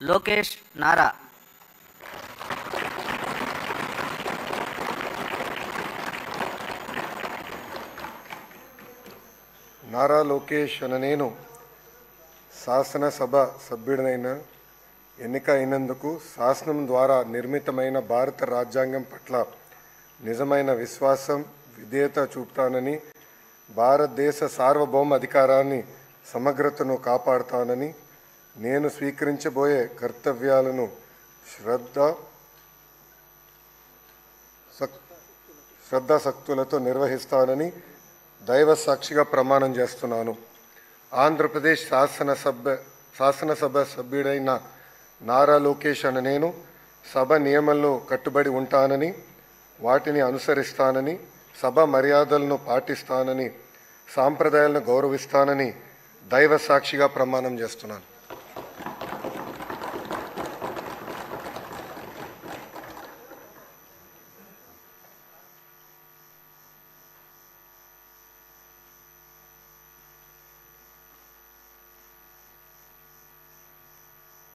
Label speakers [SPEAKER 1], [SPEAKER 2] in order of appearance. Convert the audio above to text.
[SPEAKER 1] లోకేష్ నారా.
[SPEAKER 2] నారా లోకేష్ అనే నేను శాసనసభ సభ్యుడినైన ఎన్నిక అయినందుకు శాసనం ద్వారా నిర్మితమైన భారత రాజ్యాంగం పట్ల నిజమైన విశ్వాసం విధేయత చూపుతానని, భారతదేశ సార్వభౌమ అధికారాన్ని సమగ్రతను కాపాడుతానని, నేను స్వీకరించబోయే కర్తవ్యాలను శ్రద్ధాశక్తులతో నిర్వహిస్తానని దైవ సాక్షిగా ప్రమాణం చేస్తున్నాను. ఆంధ్రప్రదేశ్ శాసనసభ సభ్యుడైన నారా లోకేష్ అనే నేను సభ నియమాలను కట్టుబడి ఉంటానని, వాటిని అనుసరిస్తానని, సభ మర్యాదలను పాటిస్తానని, సాంప్రదాయాలను గౌరవిస్తానని దైవ సాక్షిగా ప్రమాణం చేస్తున్నాను.